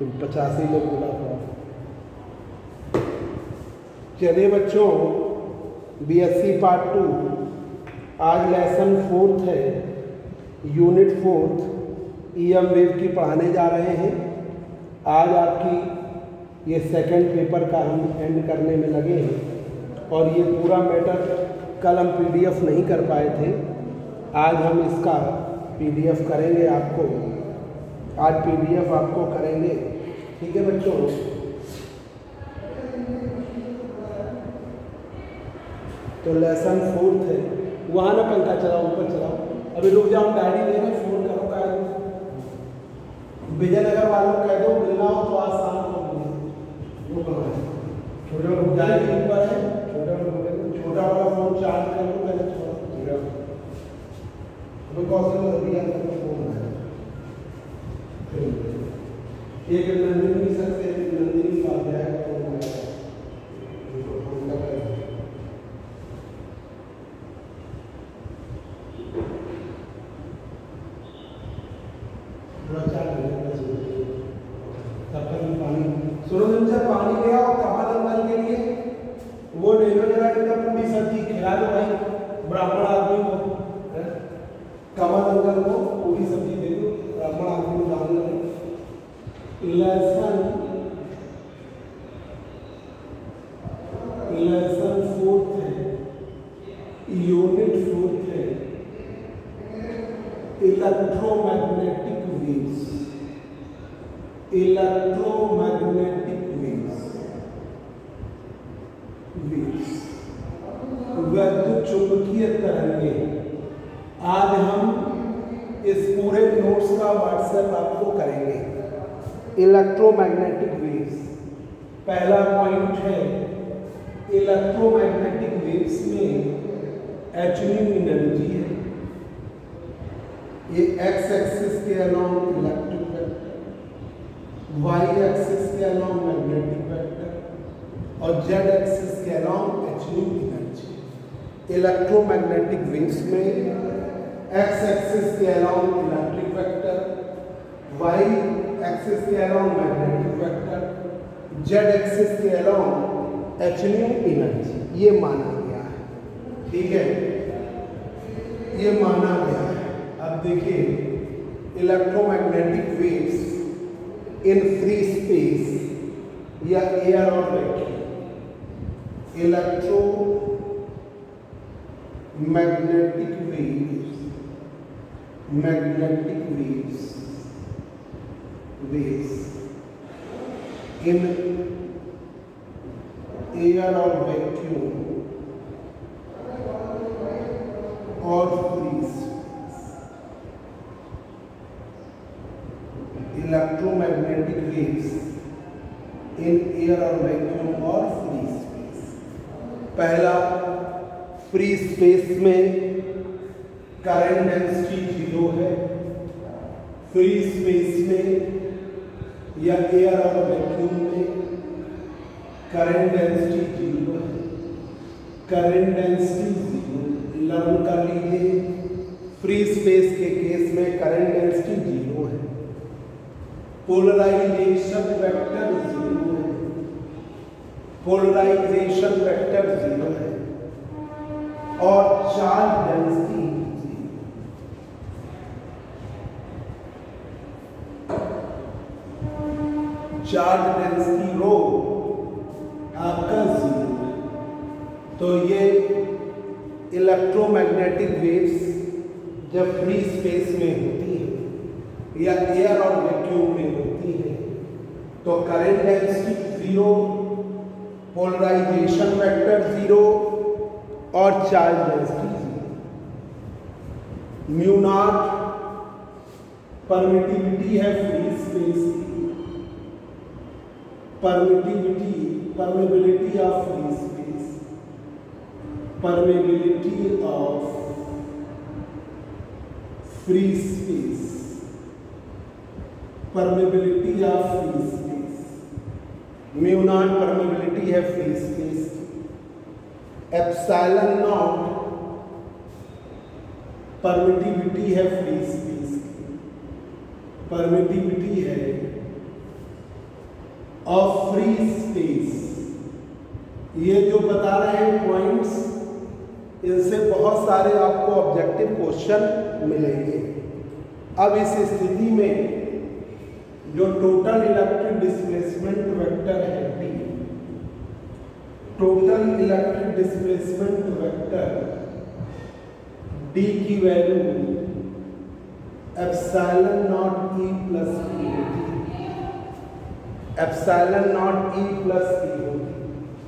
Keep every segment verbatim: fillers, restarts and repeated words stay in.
तुम पचासी में बोला था। चलिए बच्चों, बीएससी पार्ट टू, आज लेसन फोर्थ है, यूनिट फोर्थ, ईएम वेव की पढ़ाने जा रहे हैं। आज आपकी ये सेकंड पेपर का हम एंड करने में लगे हैं और ये पूरा मैटर कल हम पीडीएफ नहीं कर पाए थे, आज हम इसका पीडीएफ करेंगे आपको, आज पीडीएफ आपको करेंगे। ठीक है बच्चों, तो लेसन फोर्थ है। वहाँ ना पंखा चलाओ, ऊपर चलाओ, अभी रुक जाओ, डायरी दे रहे, फोन करो, कह दो विजयनगर वालों कह दो मिलना हो तो आज शाम को छोटा जाएगी ऊपर है, छोटा वाला फोन चार्ज कर लो पहले थोड़ा, अभी कौशल दिया फोन है। एक नंदिनी सर से नंदिनी पास जाएगा पानी ले आओ कमल अंकल के लिए, वो ले लो जरा, इनका पूरी सब्जी खिला दो भाई ब्राह्मण आदमी को, कमल अंकल को पूरी सब्जी दे दो, ब्राह्मण आदमी को दान दो। लेसन लेसन फोर्थ है, यूनिट फोर्थ है, इलेक्ट्रोमैग्नेटिक वेव्स, इलेक्ट्रोमैग्नेटिक वैद्युत चुंबकीय तरंगे। आज हम इस पूरे नोट्स का व्हाट्सएप आपको करेंगे। इलेक्ट्रोमैग्नेटिक वेव्स, पहला पॉइंट है, इलेक्ट्रोमैग्नेटिक वेव्स में एचन्यू एनर्जी है, ये एक्स एक्सिस के along electric vector, Y axis के अलोंग मैग्नेटिक वेक्टर और जेड एक्सिस के along h nu energy. Electromagnetic waves में एक्स एक्सिस के along electric vector, Y axis के along magnetic vector, Z axis के अलोंग एचन्यू एनर्जी, ये माना गया है। ठीक है, ये माना गया है। अब देखिए, electromagnetic waves in free space या एयर और vacuum, electromagnetic waves, magnetic waves waves in air और वैक्यूम और free space, electromagnetic waves in air और वैक्यूम और फ्री स्पेस। पहला, फ्री स्पेस में करंट डेंसिटी जीरो है, फ्री स्पेस में या एयर और वैक्यूम में करंट डेंसिटी जीरो है, करंट डेंसिटी जीरो लर्न कर लीजिए। फ्री स्पेस के केस में करंट डेंसिटी जीरो है, पोलराइजेशन वेक्टर जीरो है, पोलराइजेशन वेक्टर जीरो है और charge density charge density rho आपका जीरो है। तो ये इलेक्ट्रोमैग्नेटिक वेव्स जब फ्री स्पेस में होती है या एयर और वैक्यूम में होती है तो current density zero, polarisation vector zero और charge density zero. Mu naught permittivity है फ्री स्पेस की, permittivity permeability of free space, permeability of free space, permeability of free space, mu naught permeability है free space की, epsilon naught permittivity है free space की, permittivity है of free space. ये जो बता रहे हैं पॉइंट्स, इनसे बहुत सारे आपको ऑब्जेक्टिव क्वेश्चन मिलेंगे। अब इस स्थिति में जो टोटल इलेक्ट्रिक डिस्प्लेसमेंट वेक्टर है D, total electric displacement vector D की value epsilon naught E plus E होती है, epsilon naught E plus E होती है।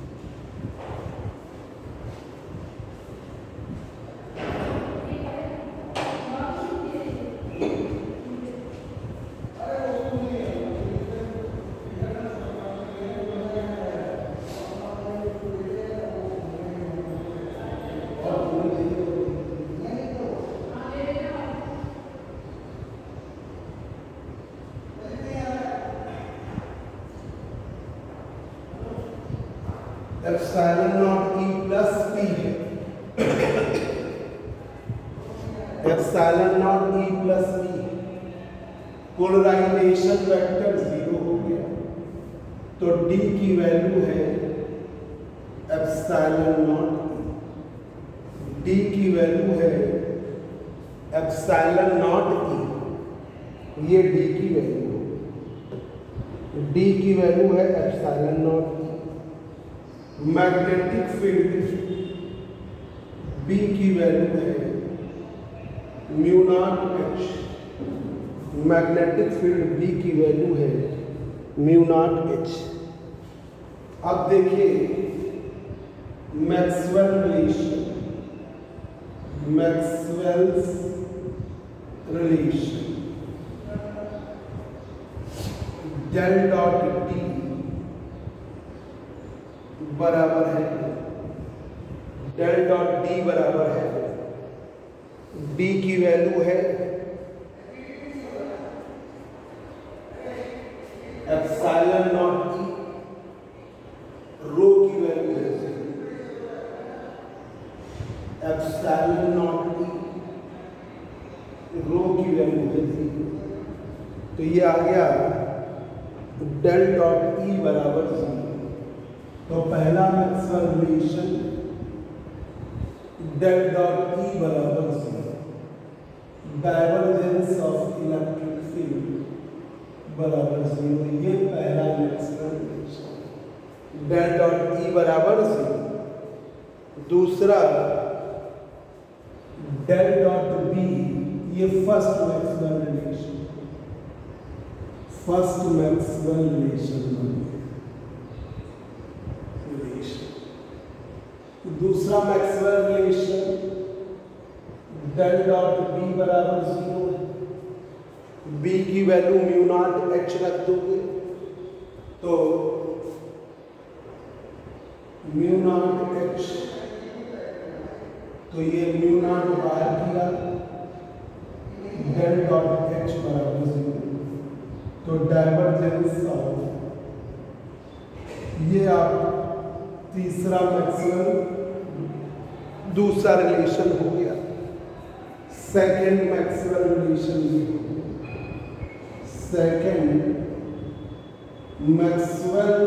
Epsilon naught E plus P है, epsilon naught E plus P, polarisation vector zero हो गया, तो डी की वैल्यू है एप्सिलॉन नॉट ई, डी की वैल्यू है एप्सिलॉन नॉट ई, ये डी की वैल्यू, डी की वैल्यू है epsilon naught E. Magnetic field B की वैल्यू है mu naught H, magnetic field B की वैल्यू है म्यू नॉट एच। अब देखिए Maxwell relation, Maxwell's relation del dot D बराबर है, डेल डॉट डी बराबर है, डी की वैल्यू है एप्सिलॉन नॉट ई, रो की वैल्यू है एप्सिलॉन नॉट ई, रो की वैल्यू है जीरो। तो ये आ गया डेल डॉट ई बराबर जीरो। तो पहला Maxwell relation del dot E बराबर zero, divergence of electric field बराबर जीरो, ये पहला Maxwell relation del dot E बराबर जीरो। दूसरा डेल डॉट बी, ये first Maxwell relation, first Maxwell relation बन गया। दूसरा Maxwell relation del dot B बराबर जीरो है, बी की वैल्यू म्यू नॉट एच रख दोगे तो म्यू नॉट एच, तो ये म्यू नॉट बाहर किया, डेल डॉट एच बराबर जीरो। तो डाइवर्जेंस ऑफ, ये आप तीसरा मैक्सवेल दूसरा रिलेशन हो गया। सेकेंड मैक्सवेल रिलेशन ये हो गया, सेकेंड मैक्सवेल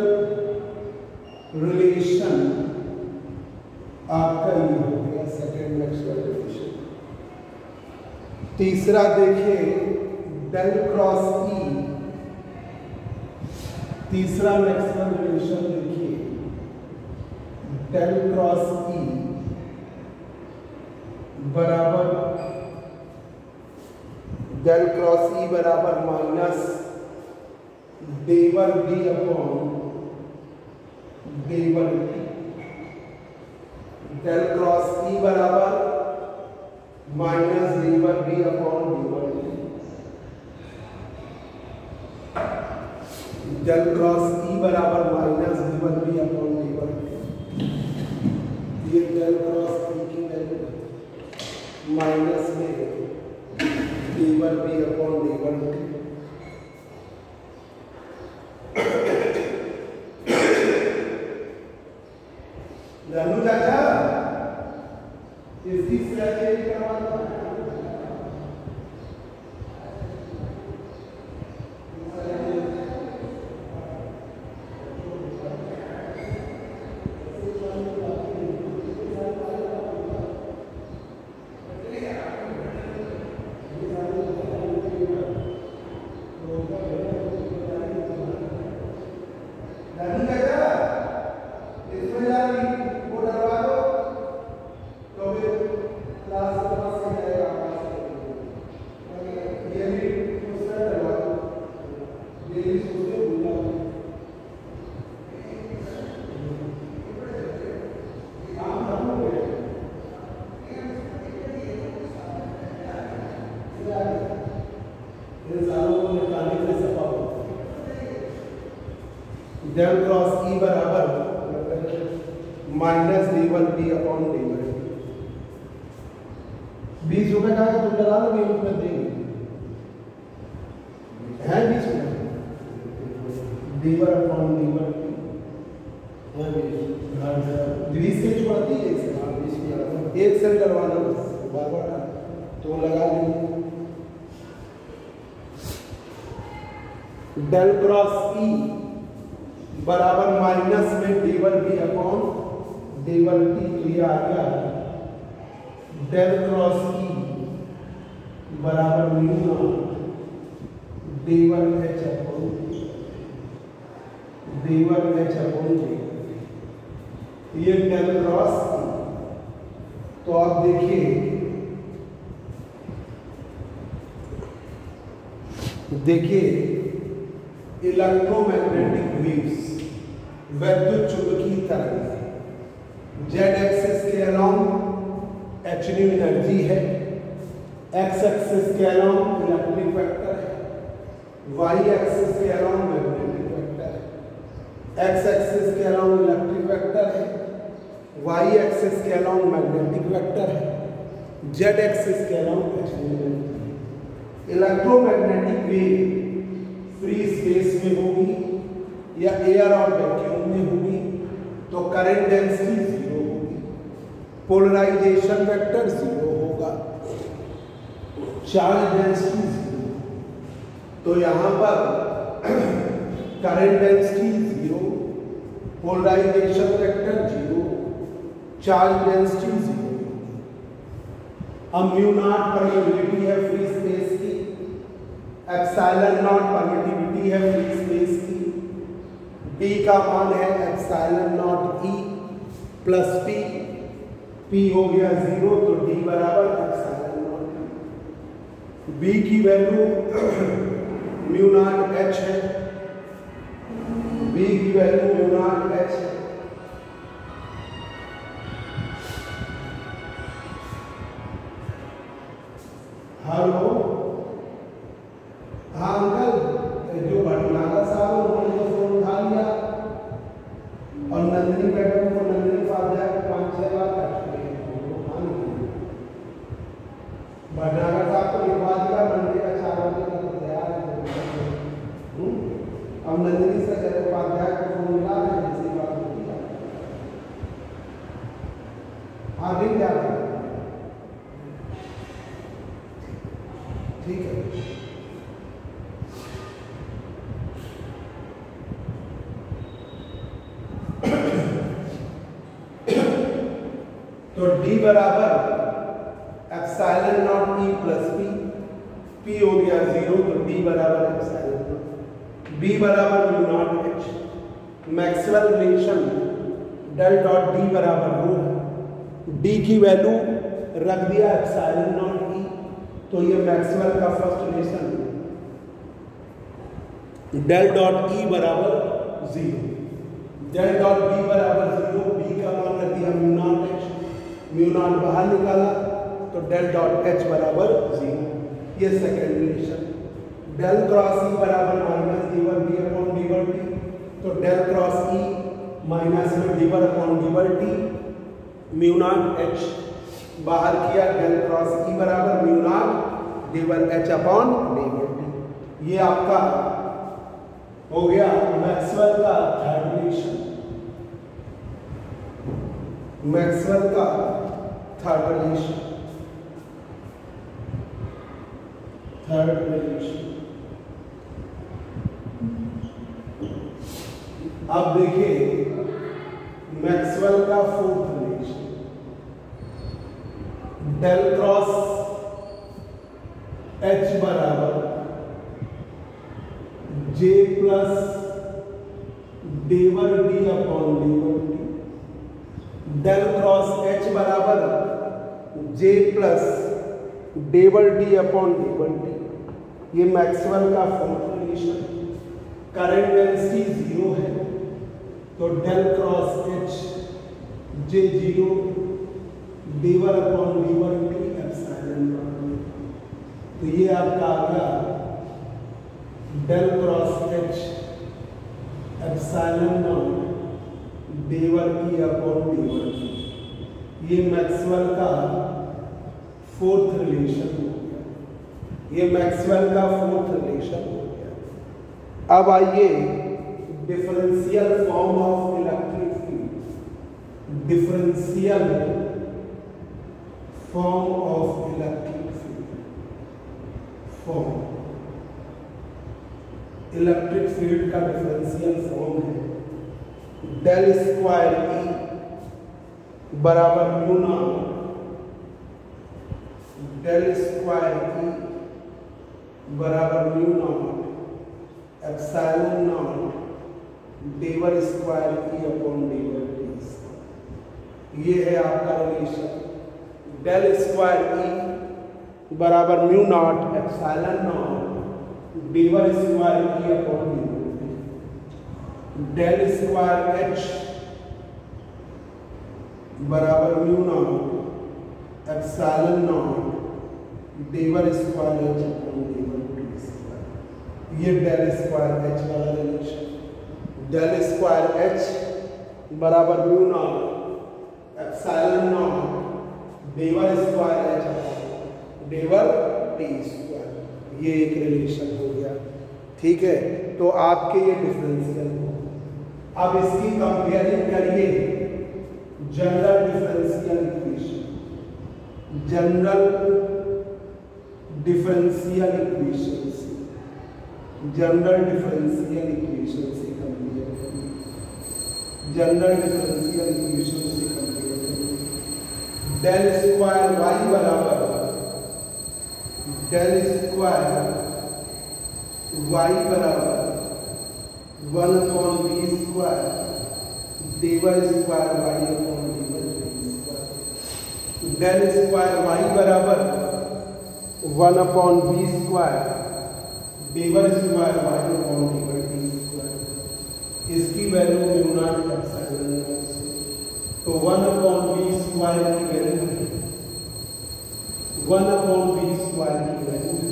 रिलेशन आपका ये हो गया, सेकेंड मैक्सवेल रिलेशन। तीसरा देखिए डेल क्रॉस ई, तीसरा मैक्सवेल रिलेशन देखिए डेल क्रॉस ई बराबर, डेल क्रॉस ई बराबर माइनस डेवर डी अपॉन डेवर डी, डेल क्रॉस ई बराबर माइनस डेवर डी अपॉन डेवर डी, डेल क्रॉस ई बराबर माइनस डेवर डी अपॉन डेवर डी, ये डेल क्रॉस ई की वैल्यू माइनस में डेवर बी अपॉन डेवर डी। जानू चाचा इसकी स्ट्रेटेजी करवा दो। डेली सोचते भूल जाओगे। काम खत्म हो गया। इन सारों को निकालने के लिए सफा होता है। डेल क्रॉस ई बराबर minus D one B upon D one. बीस रुपए का है, तुम डला लो, बीस रुपए देंगे है बीस रुपए। D one upon D one बीस के पड़ती है इसे, एक सेल डलवाना बस, बार बार तो लगा लेंगे। डेल क्रॉस ई बराबर माइनस में D one B upon D one T, तो ये आ गया डेल क्रॉस ई बराबर mu naught D one H upon D one H upon D. ये डेल क्रॉस ई। तो आप देखिए, देखिए इलेक्ट्रोमैग्नेटिक वेव्स, वैद्युत चुंबकीय तरंग, जेड एक्सिस के अलोंग एच न्यू एनर्जी है, एक्स एक्सिस के अलोंग इलेक्ट्रिक वेक्टर है, वाई एक्सिस के अलोंग मैग्नेटिक वेक्टर है, एक्स एक्सिस के अलोंग इलेक्ट्रिक वेक्टर है, वाई एक्सिस के अलोंग मैग्नेटिक वेक्टर है, जेड एक्सिस के along H new energy. Electromagnetic wave free space में होगी या एयर और वैक्यूम में होगी तो करंट डेंसिटी जीरो होगी, पोलराइजेशन वेक्टर जीरो होगा, चार्ज डेंसिटी जीरो। तो यहां पर current density zero, polarisation vector zero, charge density zero. अब म्यू नॉट परमिटिविटी है फ्री स्पेस की, एप्सिलॉन नॉट परमिटिविटी है फ्री स्पेस की, डी का मान है epsilon naught E plus P, P हो गया जीरो तो डी बराबर एप्सिलॉन नॉट। बी की वैल्यू म्यू नॉट एच है, बी की वैल्यू म्यू नॉट एच है। हेलो, हाँ अंकल, जो भटनागर साहब उन्होंने तो फोन उठा लिया और नंदिनी मैडम को, नंदिनी उपाध्याय को पाँच छह बार कट गए। भटनागर साहब को लिखवा दिया, मंडे का चार बजे का तो तैयार है। अब नंदिनी से जब उपाध्याय को फोन मिला है, जैसी बात होती है आगे क्या ठीक है। तो D बराबर epsilon naught E plus P, P हो गया जीरो तो D बराबर एप्सिलॉन नॉट, B बराबर mu naught H। Maxwell relation del dot D बराबर रो है, D की वैल्यू रख दिया एप्सिलॉन नॉट E, तो ये मैक्सवेल का first relation del dot E बराबर जीरो, डेल डॉट B बराबर जीरो, B का मान रख दिया mu naught H, mu naught बाहर निकाला तो डेल डॉट H बराबर जीरो। ये second relation. Del cross E बराबर minus D one B upon D one T, तो डेल क्रॉस E माइनस में D one upon D one T, mu naught H बाहर किया, डेल क्रॉस E बराबर mu naught D one H upon D one T. ये आपका हो गया Maxwell का थर्ड रिलेशन, मैक्सवेल का थर्ड रिलेशन, थर्ड रिलेशन। अब देखिए मैक्सवेल का fourth relation, del cross H बराबर J plus D one D upon D one T, del cross H बराबर J plus D one D upon D one T. ये Maxwell का fourth relation. Current density zero है तो del cross H J zero डीवर upon डीवर T epsilon naught. तो ये आपका आ गया del cross H epsilon naught डीवर टी अपॉन डीवर टी। ये मैक्सवेल का फोर्थ रिलेशन हो गया। ये मैक्सवेल का फोर्थ रिलेशन हो गया। अब आइए differential form of electric field. Differential form of electric field. Form electric field का डिफरेंशियल फॉर्म है डेल स्क्वायर ई बराबर mu naught del square E बराबर म्यू नॉट एप्सिलॉन नॉट डीवर स्क्वायर ई अपॉन डीवर टी। ये है आपका relation del square E बराबर म्यू नॉट एप्सिलॉन नॉट डीवर स्क्वायर ई अपॉन डीवर टी। डेल स्क्वायर एच बराबर म्यू नॉट एप्सिलॉन नॉट डीवर स्क्वायर एच अपॉन डीवर टी स्क्वायर। ये डेल स्क्वायर एच वाला रिलेशन डेल स्क्वायर एच बराबर mu naught epsilon naught डीवर square H upon डीवर टी स्क्वायर। ये एक रिलेशन हो गया। ठीक है, तो आपके ये डिफरेंशियल हो। अब इसकी कंपेयरिंग करिए general differential equation general differential equation से जनरल डिफरेंशियल इक्वेशन से कंपेयर करिए जनरल डिफरेंशियल इक्वेशन से कंपेयर करिए। डेल स्क्वायर वाई बराबर डेल स्क्वायर वाई बराबर वन अपॉन बी स्क्वायर डीवर स्क्वायर वाई अपॉन डीवर T square. Del square Y बराबर वन अपॉन बी स्क्वायर डीवर स्क्वायर वाई अपॉन डीवर टी स्क्वायर। इसकी value mu naught epsilon naught से तो वन अपॉन बी स्क्वायर की value one upon B square की value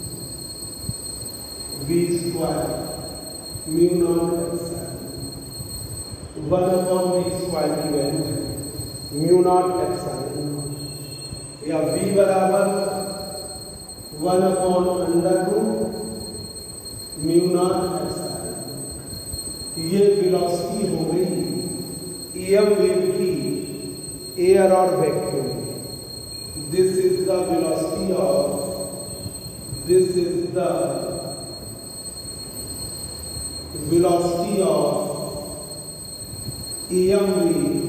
B square mu naught epsilon one upon B square की value है mu naught epsilon naught या B बराबर one upon under root mu naught epsilon. ये velocity हो गई EM wave की air और vacuum. This is the velocity of this is the velocity of EM wave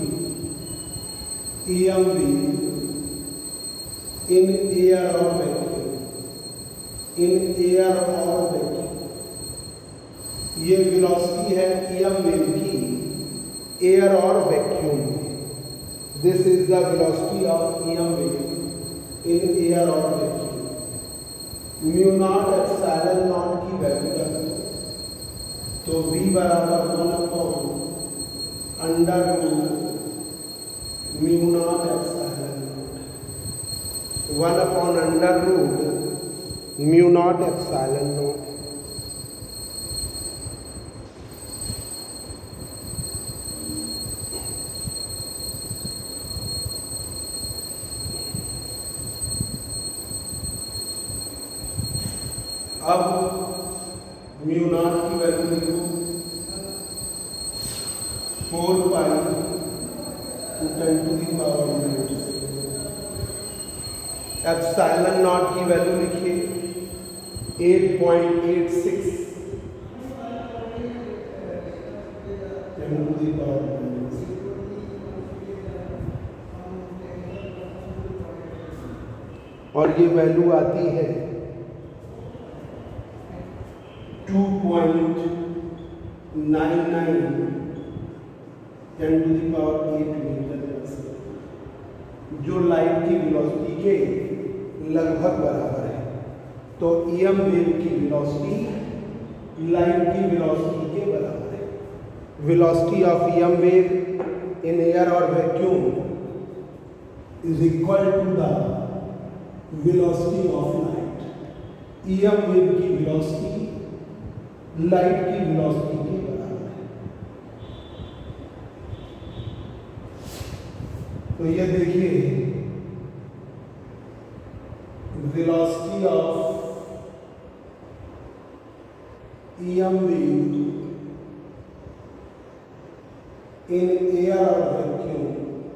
EM wave in air और vacuum in air और vacuum. ये velocity है EM wave की एयर और vacuum. This is the velocity of EM wave in air और vacuum. Mu naught epsilon naught की value रखो तो v बराबर one upon under root mu naught epsilon naught one upon under root mu naught epsilon naught. अब mu naught की value लिखो four pi to ten to the power minus. Epsilon naught की value लिखिए eight point eight six ten to the power minus. और ये value आती है two point nine nine ten to the power eight metre per second, जो light की velocity के लगभग बराबर है। तो ईएम वेव की वेलोसिटी लाइट की वेलोसिटी के बराबर है। Velocity of EM wave in air और vacuum is equal to the velocity of light. EM wave की वेलोसिटी लाइट की वेलोसिटी के बराबर है। तो ये देखिए velocity of EM wave in air और vacuum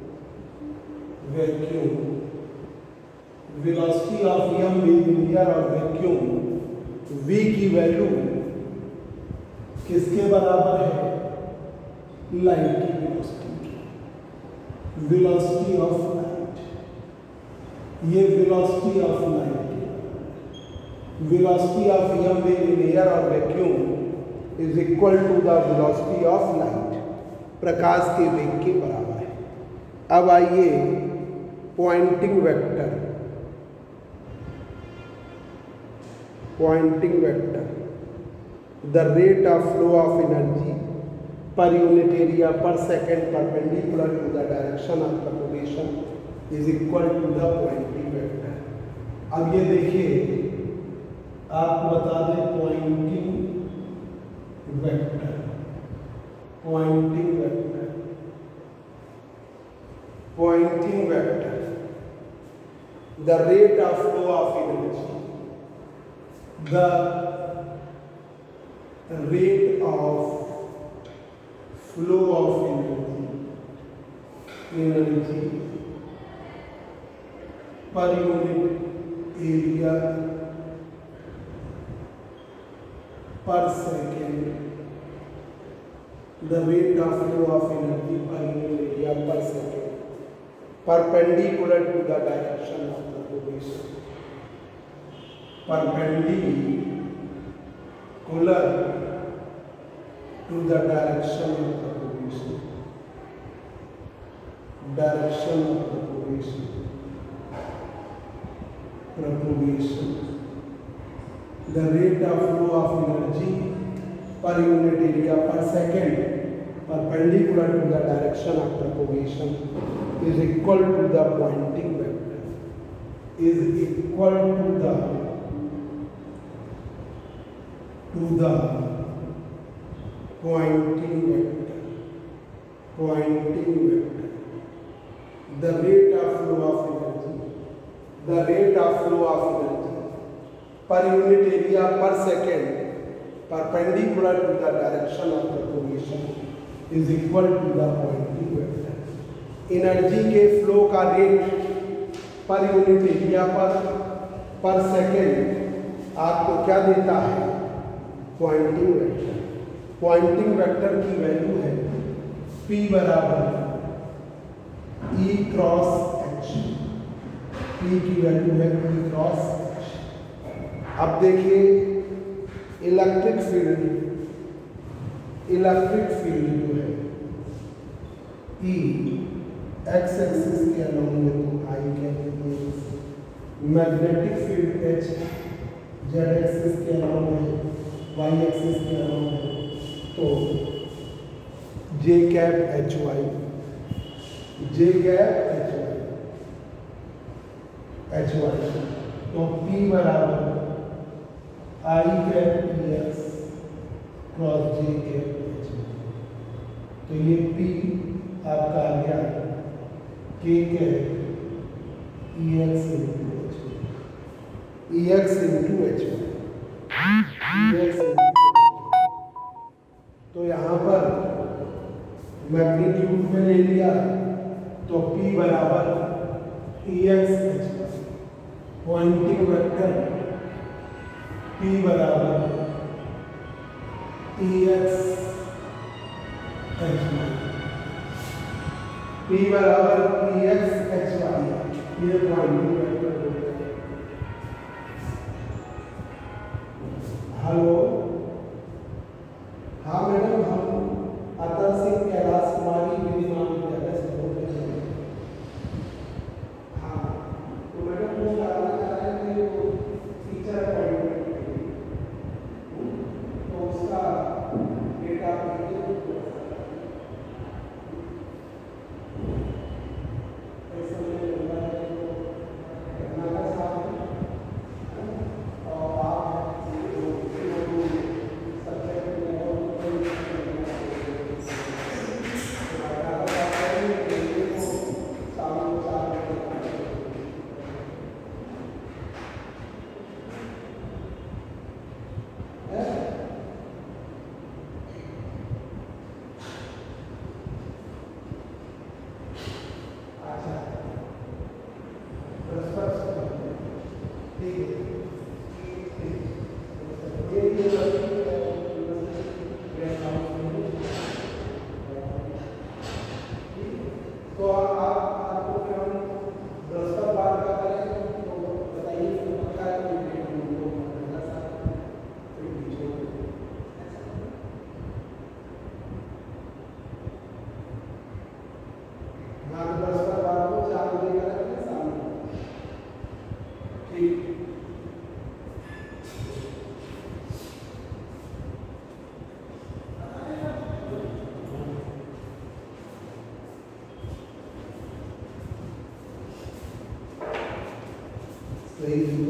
vacuum velocity of EM wave in air और वैक्यूम v की वैल्यू किसके बराबर है? लाइट की वेलोसिटी की। वेलोसिटी ऑफ लाइट, ये velocity of light, velocity of EM wave in air और vacuum is equal to the velocity of light, प्रकाश के वेग के बराबर है। अब आइए Poynting vector, Poynting vector the rate of flow of energy per unit area per second perpendicular to the direction of propagation is equal to the Poynting vector. अब ये देखिए आपको बता दें Poynting vector, Poynting vector, Poynting vector the rate of flow of energy, the rate of flow of energy energy per unit area per second, the rate of flow of energy per unit area per second perpendicular to the direction of propagation, perpendicular to the direction of propagation, direction of propagation, propagation, the rate of flow of energy per unit area per second perpendicular to the direction of propagation is equal to the pointing vector, is equal to the to the pointing vector, pointing vector, the rate of flow of energy, the rate of flow of energy per unit area per second perpendicular to the direction of propagation is equal to the pointing vector। Energy के flow का rate per unit area per per second आपको क्या देता है? Poynting vector. Poynting vector की value है P बराबर E cross H, P की वैल्यू है E क्रॉस H। अब देखिए इलेक्ट्रिक फील्ड, इलेक्ट्रिक फील्ड जो है E एक्स एक्सिस के अलोंग में तो I कहते हैं, magnetic field H Z axis के अलोंग में, वाई एक्सिस के अलोंग है तो J cap H Y, J cap H Y H Y तो P बराबर I cap E X cross J cap H Y. तो ये P आपका आ गया के cap E X into H Y, E X into H Y. तो यहाँ पर मैग्नीट्यूड में ले लिया तो P बराबर E X H Y, pointing vector P बराबर E X H Y, P बराबर ई एक्स एच वाई, ये पॉइंटिंग वेक्टर हो गया। हेलो, हाँ मैडम, हम अतर सिंह कैलाश कुमारी विधिमान विद्यालय से बोल रहे हैं। हाँ तो मैडम वो जानना चाह रहे थे वो टीचर अपॉइंटमेंट के लिए, तो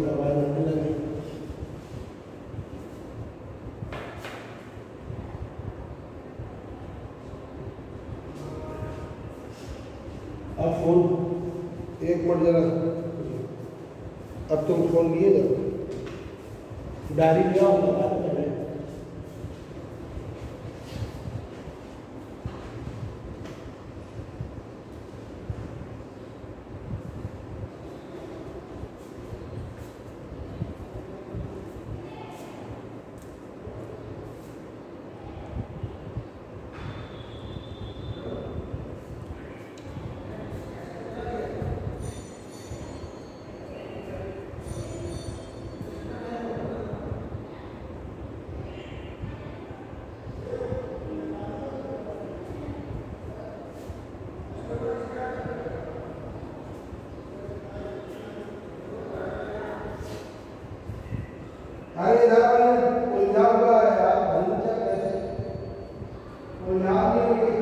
आवाज आने लगी। अब फोन एक मिनट जरा, अब तुम फोन लिए जाओ, डायरी लिया होगा बात कर रहे हैं। अरे इधर उलझा हुआ है यार, भंजा कैसे उलझा नहीं हुई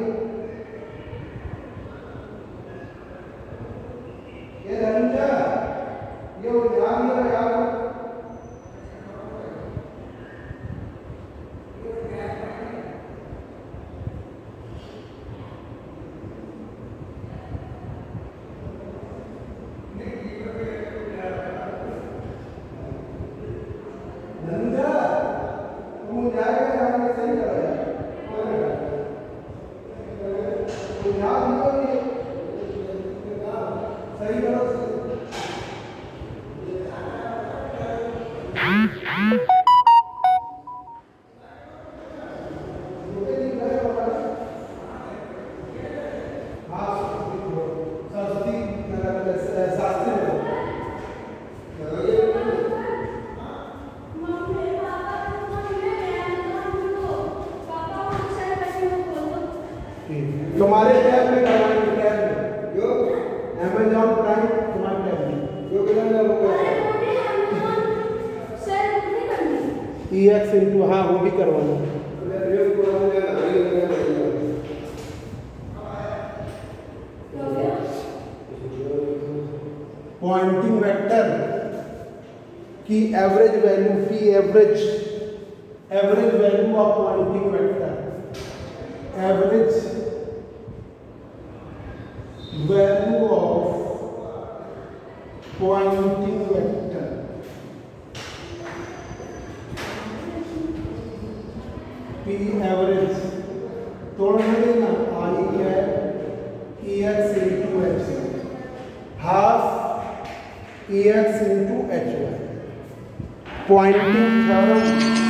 ये भंजा, ये उलझा नहीं है यार। तुम्हारे टैब में करवाएंगे, टैब में जो अमेज़न प्राइम तुम्हारे टैब में जो कितना होगा सर नहीं करनी ई एक्स इंटू, हाँ वो भी करवाना है। पॉइंटिंग वेक्टर की average value, P average, average value of Poynting vector, average value of pointing vector P average तोड़ने देना आई है E x into H half E x into H y pointing theorem।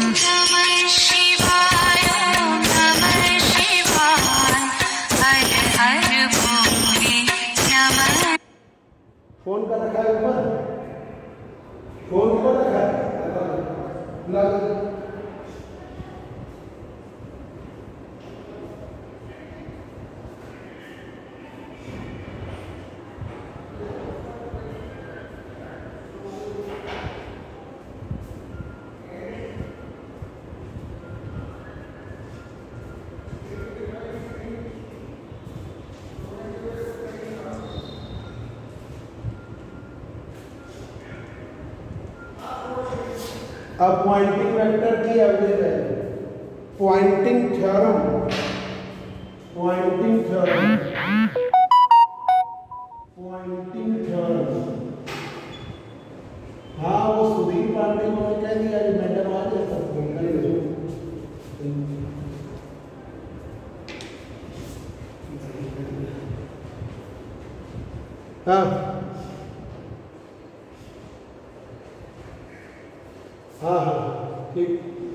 Phone का रखा है ऊपर, phone को रखा है लग। अब पॉइंटिंग वेक्टर की एवरेज है, Poynting theorem, Poynting theorem, Poynting theorem. हाँ वो सुधीर पांडे को कह दिया कि मैडम आ जाए सब फोन कर लो। हाँ हाँ हाँ ठीक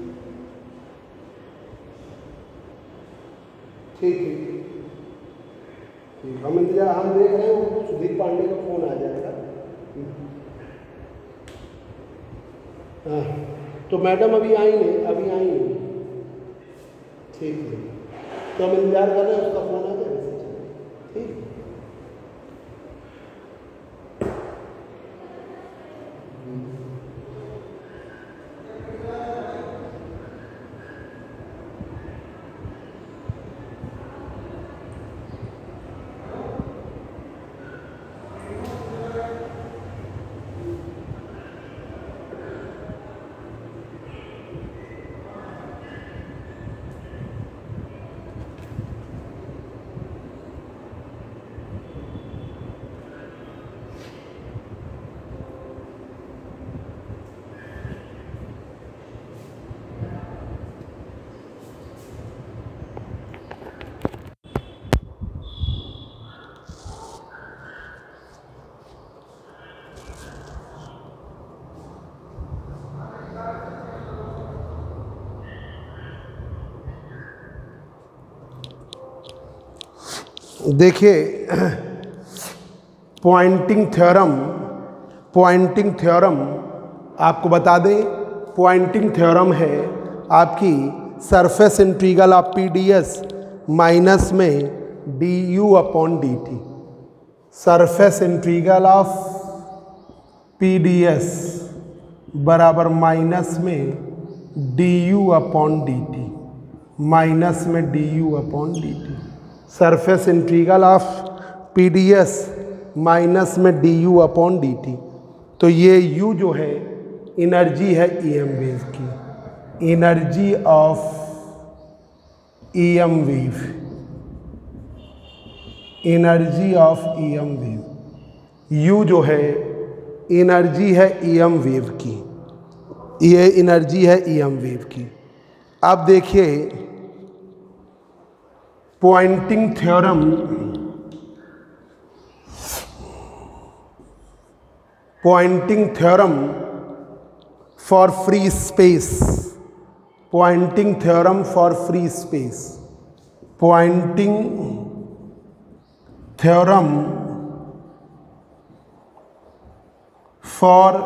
ठीक ठीक ठीक, हम इंतजार, हम देख रहे हैं वो सुधीर पांडे का फोन आ जाएगा। हाँ तो मैडम अभी आई नहीं, अभी आई नहीं, ठीक है तो हम इंतजार कर रहे हैं उसका फोन आ जाएगा। ठीक देखिए पॉइंटिंग थ्योरम, पॉइंटिंग थ्योरम आपको बता दें, पॉइंटिंग थ्योरम है आपकी surface integral of P D S minus में D U upon D T. Surface integral of P D S बराबर माइनस में D U upon D T, minus में D U upon D T. Surface integral of P D S minus में D U upon D T. तो ये U जो है energy है E M wave की, energy of E M wave, energy of E M wave. U जो है energy है ई एम वेव की, ये एनर्जी है ई एम वेव की। अब देखिए Poynting theorem, Poynting theorem for free space, Poynting theorem for free space, Poynting theorem for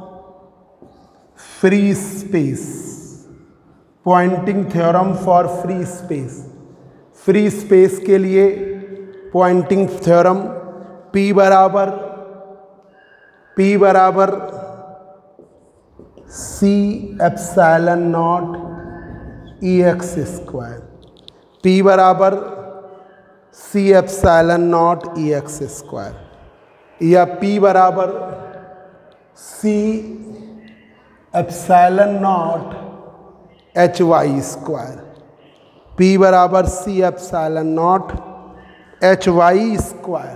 free space, Poynting theorem for free space. Free space के लिए Poynting theorem P बराबर P बराबर C epsilon naught E X square, P बराबर C epsilon naught E X square, या P बराबर C epsilon naught H Y square, P बराबर C epsilon naught H Y square,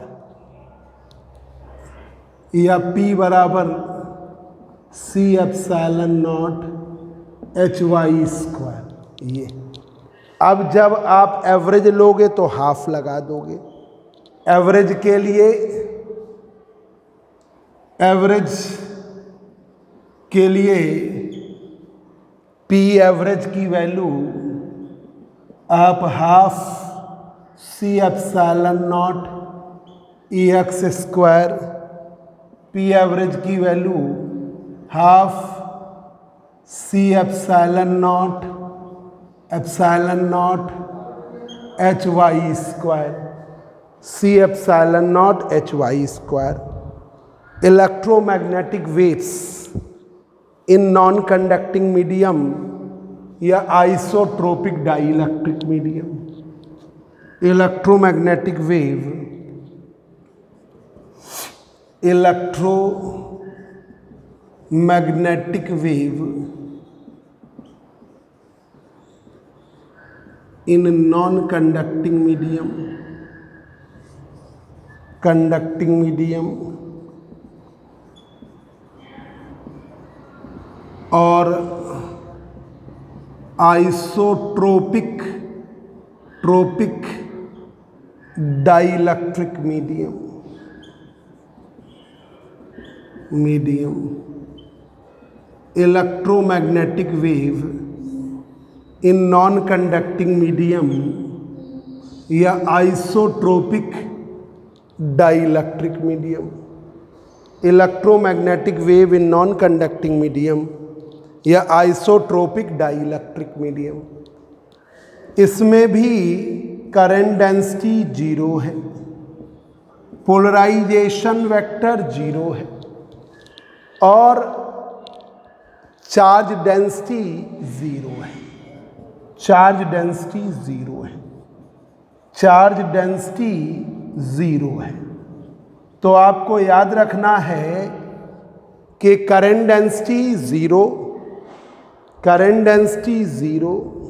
या P बराबर C epsilon naught H Y square. ये अब जब आप एवरेज लोगे तो हाफ लगा दोगे। एवरेज के लिए, एवरेज के लिए P एवरेज की वैल्यू आप half C epsilon naught E X square, P average की value half C epsilon naught epsilon naught H Y square, C epsilon naught H Y square. Electromagnetic waves in non conducting medium या isotropic dielectric medium. Electromagnetic wave, electro magnetic wave in non conducting medium, conducting medium और isotropic tropic dielectric medium, medium. Electromagnetic wave in non conducting medium या isotropic dielectric medium. Electromagnetic wave in non conducting medium या isotropic dielectric medium. इसमें भी current density zero है, polarisation vector zero है और charge density zero है, charge density zero है, charge density zero है। तो आपको याद रखना है कि current density zero, current density zero,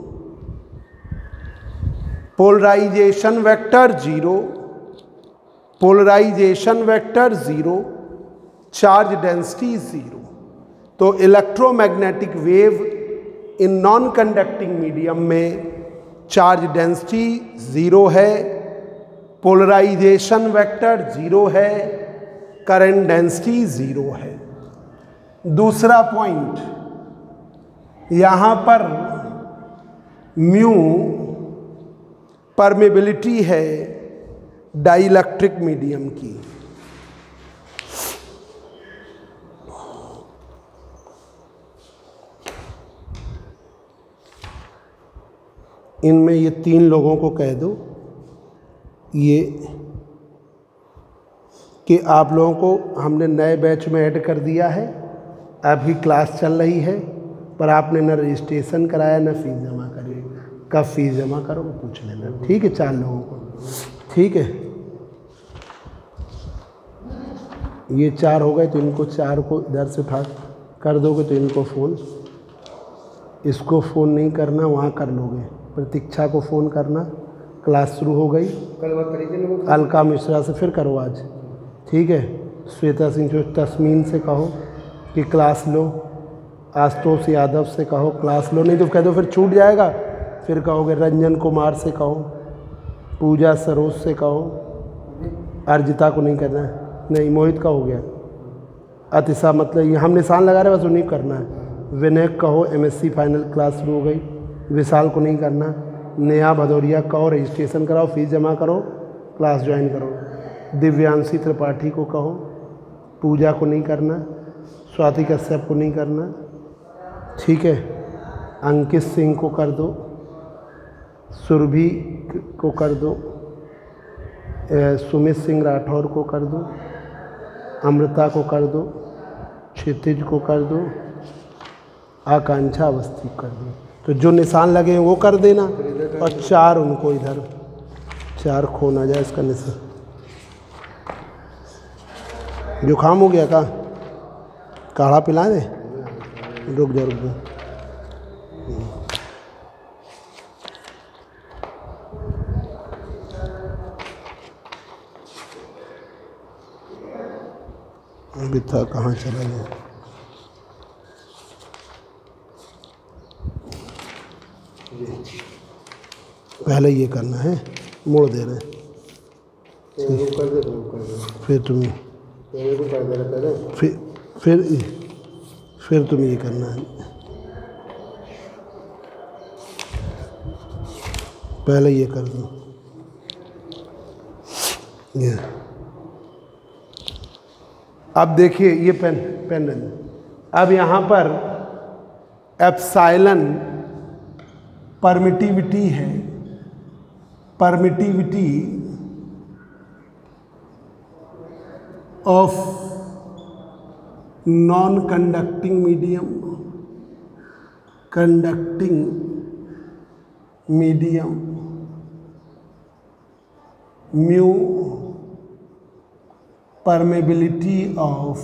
polarisation vector zero, polarisation vector zero, charge density zero. तो electromagnetic wave in non conducting medium में चार्ज डेंसिटी जीरो है, पोलराइजेशन वेक्टर जीरो है, करंट डेंसिटी जीरो है। दूसरा पॉइंट, यहाँ पर mu permeability है dielectric medium की। इनमें ये तीन लोगों को कह दो ये कि आप लोगों को हमने नए बैच में ऐड कर दिया है, आपकी क्लास चल रही है, पर आपने न रजिस्ट्रेशन कराया न फीस जमा करी। कब फीस जमा करोगे पूछ लेना, ठीक है? चार लोगों को, ठीक है? ये चार हो गए तो इनको चार को इधर से उठा कर दोगे तो इनको फ़ोन, इसको फ़ोन नहीं करना, वहाँ कर लोगे। प्रतीक्षा को फ़ोन करना, क्लास शुरू हो गई। कल बात करेंगे, अलका मिश्रा से फिर करो आज, ठीक है? श्वेता सिंह जो तस्मीन से कहो कि क्लास लो, आशुतोष यादव से कहो क्लास लो, नहीं तो कह दो फिर छूट जाएगा। फिर कहोगे रंजन कुमार से कहो, पूजा सरोज से कहो, अर्जिता को नहीं करना है, नहीं मोहित का हो गया, अतिशा मतलब ये हम निशान लगा रहे बस उन्हीं करना है। विनय कहो एमएससी फाइनल क्लास शुरू हो गई, विशाल को नहीं करना। नेहा भदौरिया कहो रजिस्ट्रेशन कराओ, फीस जमा करो, क्लास ज्वाइन करो। दिव्यांशी त्रिपाठी को कहो, पूजा को नहीं करना, स्वाति कश्यप को नहीं करना, ठीक है? अंकित सिंह को कर दो, सुरभि को कर दो, सुमित सिंह राठौर को कर दो, अमृता को कर दो, क्षितिज को कर दो, आकांक्षा अवस्थी कर दो। तो जो निशान लगे हैं वो कर देना, और चार उनको इधर चार खो ना जाए इसका निशान। जुकाम हो गया का काढ़ा पिला दे, रुक जा रुक जा। अभी था कहाँ चला गया? पहले ये करना है, मोड़ दे रहे हैं, कर दे, कर दे। फिर तुम को कर दे पहले, फिर फिर फिर तुम ये करना है, पहले ये कर दो ये। अब देखिए ये पेन पेन अब यहाँ पर एप्सिलॉन परमिटिविटी है, permittivity of non conducting medium, conducting medium, mu permeability of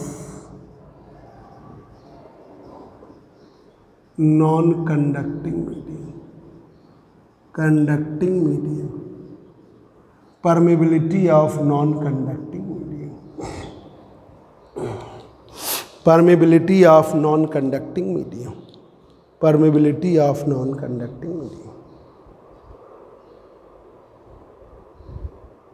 non-conducting medium, conducting medium, permeability of non-conducting medium, permeability of non-conducting medium, permeability of non-conducting medium।